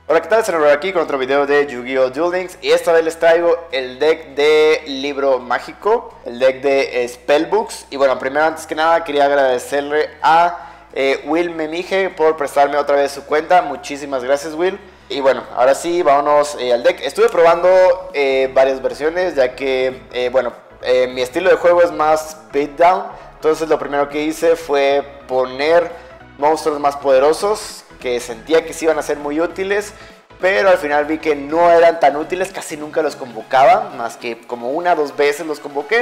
Hola, ¿qué tal? Cerebro aquí con otro video de Yu-Gi-Oh! Duel Links y esta vez les traigo el deck de libro mágico, el deck de Spellbooks. Y bueno, primero antes que nada quería agradecerle a Will Memije por prestarme otra vez su cuenta. Muchísimas gracias, Will. Y bueno, ahora sí, vámonos al deck. Estuve probando varias versiones ya que, mi estilo de juego es más beatdown. Entonces lo primero que hice fue poner monstruos más poderosos que sentía que sí iban a ser muy útiles, pero al final vi que no eran tan útiles, casi nunca los convocaba, más que como una o dos veces los convoqué.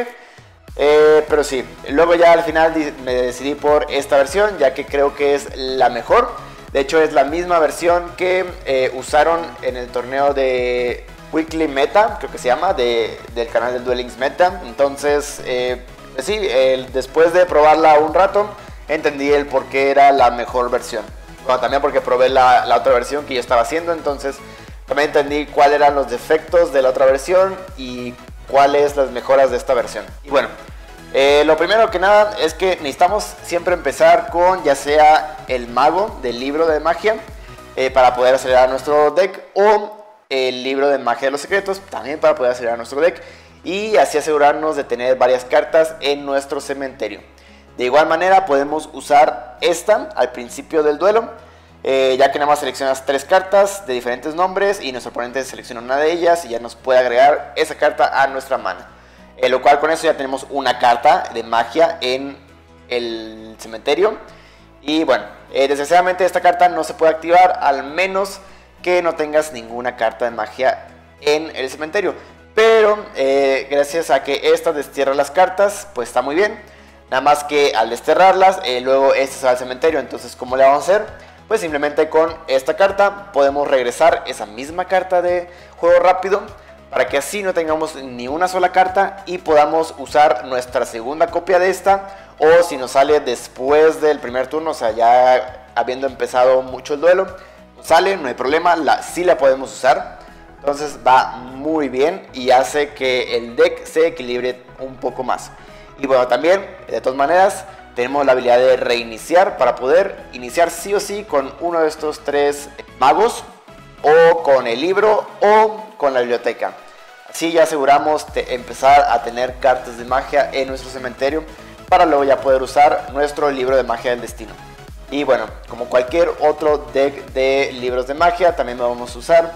Pero sí, luego ya al final me decidí por esta versión, ya que creo que es la mejor. De hecho es la misma versión que usaron en el torneo de Weekly Meta, creo que se llama, del canal del Duel Links Meta. Entonces, pues sí, después de probarla un rato, entendí el por qué era la mejor versión. Bueno, también porque probé la otra versión que yo estaba haciendo, entonces también entendí cuáles eran los defectos de la otra versión y cuáles las mejoras de esta versión. Y bueno, lo primero que nada es que necesitamos siempre empezar con ya sea el mago del libro de magia para poder acelerar nuestro deck, o el libro de magia de los secretos también para poder acelerar nuestro deck, y así asegurarnos de tener varias cartas en nuestro cementerio. De igual manera podemos usar esta al principio del duelo, ya que nada más seleccionas 3 cartas de diferentes nombres y nuestro oponente selecciona una de ellas y ya nos puede agregar esa carta a nuestra mano. Lo cual con eso ya tenemos una carta de magia en el cementerio. Y bueno, desgraciadamente esta carta no se puede activar al menos que no tengas ninguna carta de magia en el cementerio. Pero gracias a que esta destierra las cartas, pues está muy bien. Nada más que al desterrarlas, luego esta se va al cementerio. Entonces, ¿cómo le vamos a hacer? Pues simplemente con esta carta podemos regresar esa misma carta de juego rápido, para que así no tengamos ni una sola carta y podamos usar nuestra segunda copia de esta. O si nos sale después del primer turno, o sea, ya habiendo empezado mucho el duelo, sale, no hay problema, sí la podemos usar. Entonces va muy bien y hace que el deck se equilibre un poco más. Y bueno, también, de todas maneras, tenemos la habilidad de reiniciar para poder iniciar sí o sí con uno de estos 3 magos, o con el libro, o con la biblioteca. Así ya aseguramos de empezar a tener cartas de magia en nuestro cementerio, para luego ya poder usar nuestro libro de magia del destino. Y bueno, como cualquier otro deck de libros de magia, también vamos a usar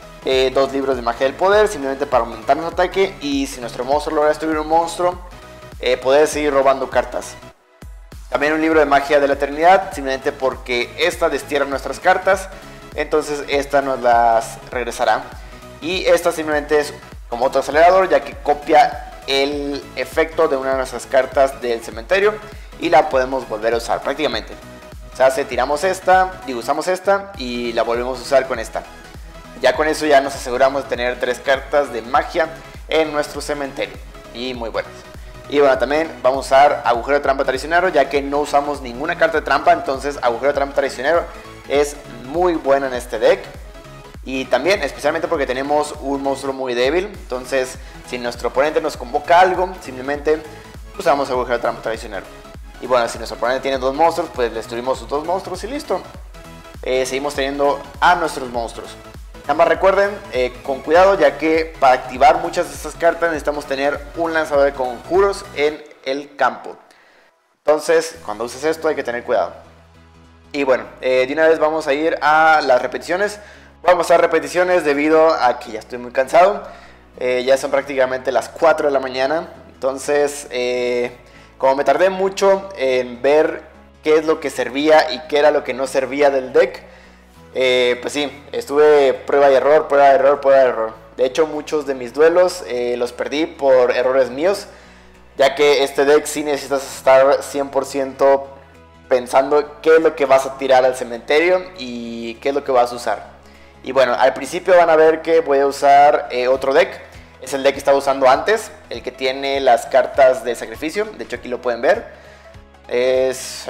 2 libros de magia del poder, simplemente para aumentar nuestro ataque. Y si nuestro monstruo logra destruir un monstruo, poder seguir robando cartas. También un libro de magia de la eternidad, simplemente porque esta destierra nuestras cartas, entonces esta nos las regresará. Y esta simplemente es como otro acelerador, ya que copia el efecto de una de nuestras cartas del cementerio y la podemos volver a usar prácticamente. O sea, tiramos esta, usamos esta y la volvemos a usar con esta. Ya con eso ya nos aseguramos de tener 3 cartas de magia en nuestro cementerio, y muy buenas. Y bueno, también vamos a usar agujero de trampa traicionero, ya que no usamos ninguna carta de trampa. Entonces agujero de trampa traicionero es muy buena en este deck. Y también especialmente porque tenemos un monstruo muy débil. Entonces si nuestro oponente nos convoca algo, simplemente usamos agujero de trampa traicionero. Y bueno, si nuestro oponente tiene 2 monstruos, pues destruimos sus 2 monstruos y listo. Seguimos teniendo a nuestros monstruos. Nada más recuerden, con cuidado, ya que para activar muchas de estas cartas necesitamos tener un lanzador de conjuros en el campo. Entonces, cuando uses esto hay que tener cuidado. Y bueno, de una vez vamos a ir a las repeticiones. Vamos a repeticiones debido a que ya estoy muy cansado. Ya son prácticamente las 4 de la mañana. Entonces, como me tardé mucho en ver qué es lo que servía y qué era lo que no servía del deck, pues sí, estuve prueba y error, prueba y error, prueba y error. De hecho, muchos de mis duelos los perdí por errores míos, ya que este deck sí necesitas estar 100% pensando qué es lo que vas a tirar al cementerio y qué es lo que vas a usar. Y bueno, al principio van a ver que voy a usar otro deck. Es el deck que estaba usando antes, el que tiene las cartas de sacrificio. De hecho aquí lo pueden ver. Es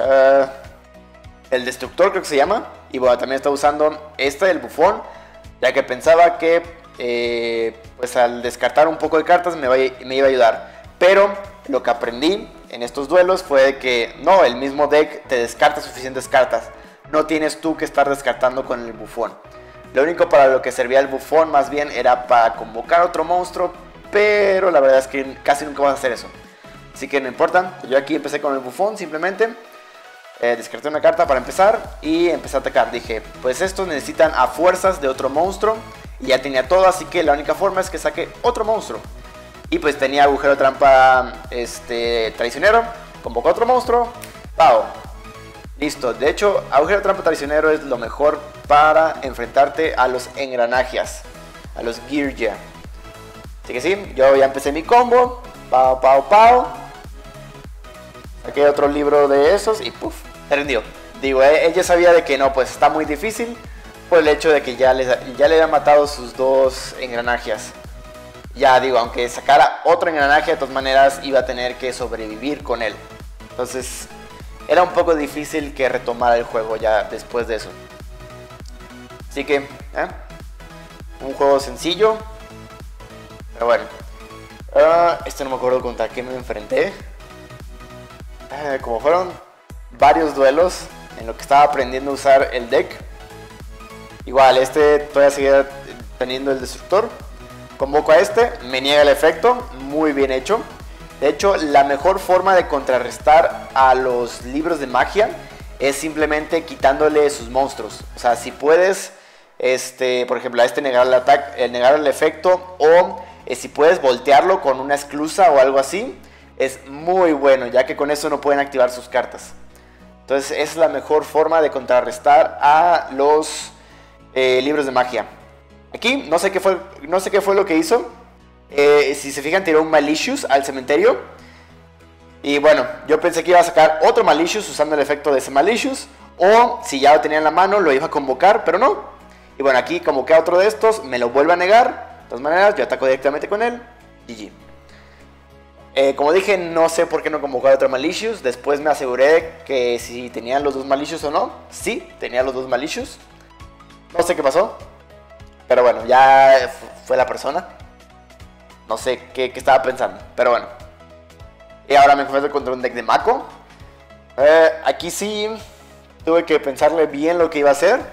el destructor, creo que se llama. Y bueno, también estaba usando el bufón, ya que pensaba que pues al descartar un poco de cartas me iba a ayudar. Pero lo que aprendí en estos duelos fue que no, el mismo deck te descarta suficientes cartas. No tienes tú que estar descartando con el bufón. Lo único para lo que servía el bufón más bien era para convocar otro monstruo, pero la verdad es que casi nunca vas a hacer eso. Así que no importa, yo aquí empecé con el bufón simplemente. Descarté una carta para empezar y empecé a atacar. Dije, pues estos necesitan a fuerzas de otro monstruo. Y ya tenía todo, así que la única forma es que saque otro monstruo. Y pues tenía agujero trampa traicionero. Convocó otro monstruo. ¡Pau! Listo. De hecho, agujero trampa traicionero es lo mejor para enfrentarte a los engranajes. A los Gearja. Así que sí, yo ya empecé mi combo. ¡Pau, pau, pau! Saqué otro libro de esos y ¡puf! Se rindió. Digo, ella sabía de que no, pues está muy difícil. Por el hecho de que ya le habían matado sus dos engranajes. Ya digo, aunque sacara otro engranaje, de todas maneras iba a tener que sobrevivir con él. Entonces era un poco difícil que retomara el juego ya después de eso. Así que, un juego sencillo. Pero bueno. No me acuerdo contra qué me enfrenté. Como fueron varios duelos en lo que estaba aprendiendo a usar el deck. Igual, todavía seguía teniendo el destructor. Convoco a me niega el efecto. Muy bien hecho. De hecho, la mejor forma de contrarrestar a los libros de magia es simplemente quitándole sus monstruos. O sea, si puedes, por ejemplo, a negar el ataque, negar el efecto, o si puedes voltearlo con una esclusa o algo así, es muy bueno, ya que con eso no pueden activar sus cartas. Entonces, es la mejor forma de contrarrestar a los libros de magia. Aquí no sé qué fue lo que hizo. Si se fijan, tiró un Malicious al cementerio. Y bueno, yo pensé que iba a sacar otro Malicious usando el efecto de ese Malicious, o si ya lo tenía en la mano lo iba a convocar, pero no. Y bueno, aquí convoqué a otro de estos, me lo vuelve a negar. De todas maneras, yo ataco directamente con él. GG. Como dije, no sé por qué no convocó a otro Malicious. Después me aseguré que si tenían los dos Malicious o no. Sí, tenía los dos Malicious. No sé qué pasó, pero bueno, ya fue la persona. No sé qué estaba pensando, pero bueno. Y ahora me enfrento contra un deck de Mako. Aquí sí tuve que pensarle bien lo que iba a hacer.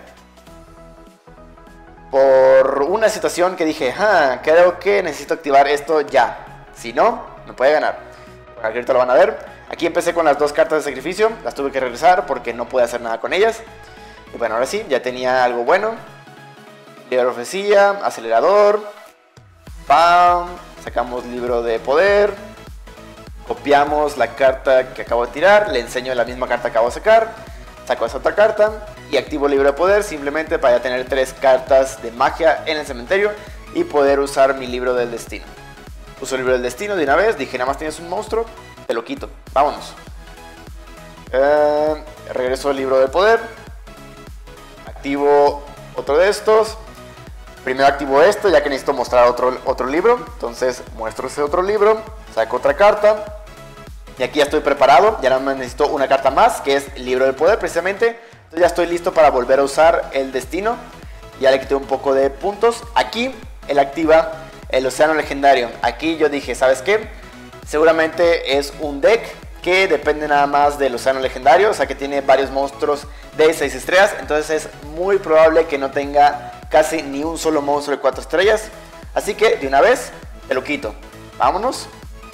Por una situación que dije, creo que necesito activar esto ya. Si no, me puede ganar. Bueno, ahorita lo van a ver. Aquí empecé con las dos cartas de sacrificio. Las tuve que regresar porque no pude hacer nada con ellas. Y bueno, ahora sí, ya tenía algo bueno. Libro de profecía, acelerador. ¡Pam! Sacamos libro de poder. Copiamos la carta que acabo de tirar. Le enseño la misma carta que acabo de sacar. Saco esa otra carta. Y activo libro de poder simplemente para ya tener 3 cartas de magia en el cementerio. Y poder usar mi libro del destino. Uso el libro del destino de una vez. Dije, nada más tienes un monstruo. Te lo quito. Vámonos. Regreso al libro de poder. Activo otro de estos. Primero activo esto, ya que necesito mostrar otro libro. Entonces muestro ese otro libro. Saco otra carta. Y aquí ya estoy preparado. Ya nada más necesito una carta más, que es libro del poder precisamente. Entonces ya estoy listo para volver a usar el destino. Ya le quité un poco de puntos. Aquí él activa el océano legendario. Aquí yo dije, ¿sabes qué? Seguramente es un deck que depende nada más del océano legendario. O sea que tiene varios monstruos de 6 estrellas. Entonces es muy probable que no tenga casi ni un solo monstruo de 4 estrellas. Así que de una vez te lo quito. Vámonos.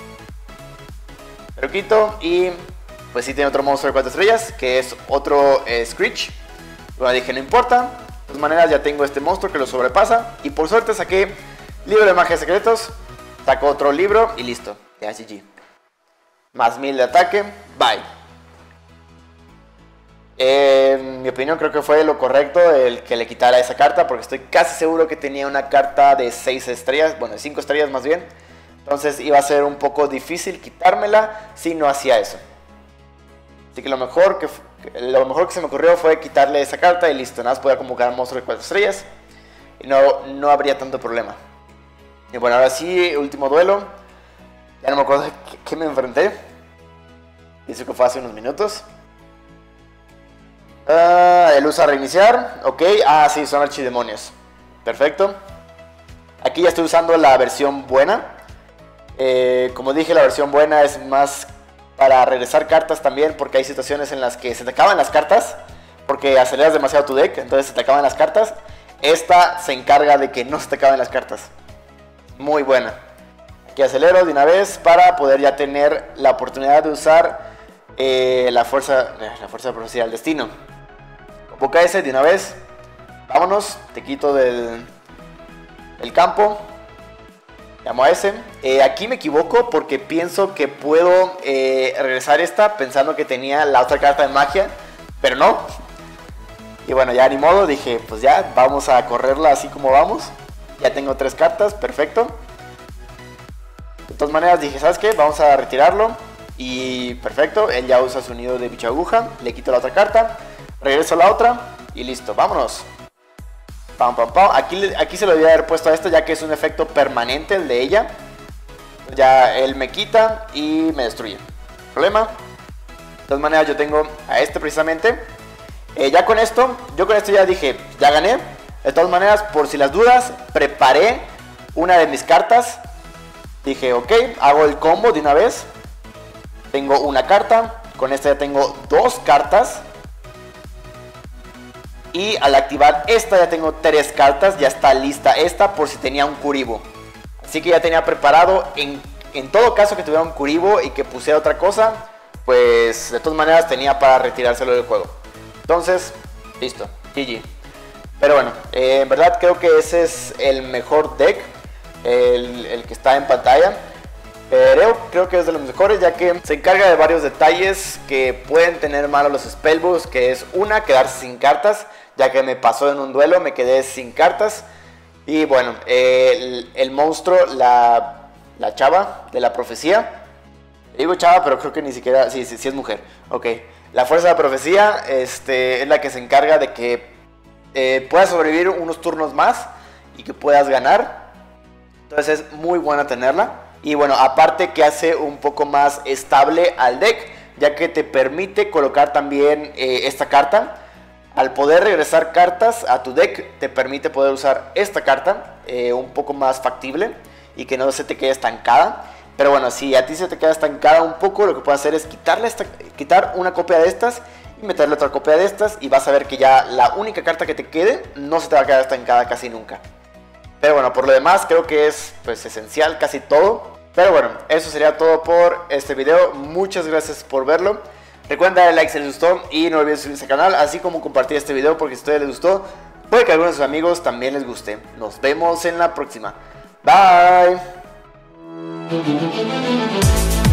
Te lo quito y pues sí tiene otro monstruo de 4 estrellas, que es otro Screech. Bueno, dije no importa. De todas maneras ya tengo este monstruo que lo sobrepasa. Y por suerte saqué libro de magia secretos. Saco otro libro y listo. Ya GG. Más 1000 de ataque. Bye. En mi opinión creo que fue lo correcto el que le quitara esa carta, porque estoy casi seguro que tenía una carta de 6 estrellas, bueno de 5 estrellas más bien. Entonces iba a ser un poco difícil quitármela si no hacía eso. Así que lo mejor que se me ocurrió fue quitarle esa carta y listo. Nada más podía convocar a un monstruo de 4 estrellas y no habría tanto problema. Y bueno, ahora sí, último duelo. Ya no me acuerdo de qué me enfrenté. Dice que fue hace unos minutos. Él usa reiniciar, ok. Sí, son archidemonios. Perfecto. Aquí ya estoy usando la versión buena. Como dije, la versión buena es más para regresar cartas también, porque hay situaciones en las que se te acaban las cartas, porque aceleras demasiado tu deck, entonces se te acaban las cartas. esta se encarga de que no se te acaben las cartas. Muy buena. Aquí acelero de una vez para poder ya tener la oportunidad de usar la fuerza de profecía del destino. Convoca ese de una vez. Vámonos, te quito del campo. Llamo a ese. Aquí me equivoco porque pienso que puedo regresar esta pensando que tenía la otra carta de magia, pero no. Y bueno, ya ni modo, dije, pues ya, vamos a correrla así como vamos. Ya tengo 3 cartas, perfecto. De todas maneras dije, ¿sabes qué? Vamos a retirarlo. Y perfecto, él ya usa su nido de bicho aguja. Le quito la otra carta, regreso a la otra y listo, vámonos. Pam, pam, pam. Aquí se lo debía haber puesto a esto, ya que es un efecto permanente el de ella. Ya él me quita y me destruye. ¿Problema? De todas maneras yo tengo a este precisamente. Ya con esto, yo con esto ya dije, ya gané. De todas maneras, por si las dudas, preparé una de mis cartas. Dije, ok, hago el combo de una vez. Tengo una carta, con esta ya tengo 2 cartas. Y al activar esta ya tengo 3 cartas, ya está lista esta por si tenía un Kuriboh. Así que ya tenía preparado, en todo caso que tuviera un Kuriboh y que pusiera otra cosa, pues de todas maneras tenía para retirárselo del juego. Entonces, listo, GG. Pero bueno, en verdad creo que ese es el mejor deck, el que está en pantalla. Creo que es de los mejores, ya que se encarga de varios detalles que pueden tener malos los spellbooks, que es una, quedarse sin cartas, ya que me pasó en un duelo, me quedé sin cartas. Y bueno, el monstruo, la chava de la profecía, digo chava, pero creo que ni siquiera, sí es mujer, ok. La fuerza de la profecía es la que se encarga de que puedas sobrevivir unos turnos más y que puedas ganar. Entonces es muy buena tenerla. Y bueno, aparte que hace un poco más estable al deck, ya que te permite colocar también esta carta. Al poder regresar cartas a tu deck, te permite poder usar esta carta un poco más factible y que no se te quede estancada. Pero bueno, si a ti se te queda estancada un poco, lo que puedes hacer es quitar una copia de estas y meterle otra copia de estas, y vas a ver que ya la única carta que te quede no se te va a quedar estancada casi nunca. Pero bueno, por lo demás creo que es pues esencial casi todo. Pero bueno, eso sería todo por este video. Muchas gracias por verlo. Recuerden darle like si les gustó y no olviden suscribirse al canal, así como compartir este video, porque si a ustedes les gustó, puede que a algunos de sus amigos también les guste. Nos vemos en la próxima. Bye.